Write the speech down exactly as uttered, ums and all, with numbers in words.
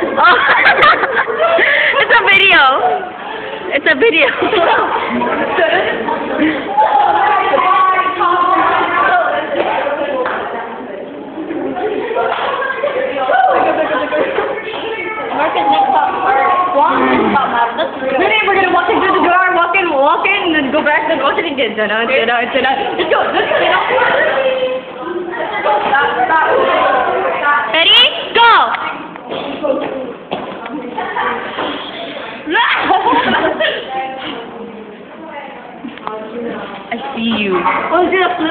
Oh. It's a video. It's a video. Really, we're gonna walk into the door, walk in, walk in, and then go back, then watch it again. Let's go, let's go, let's go. Ready? Go! I see you.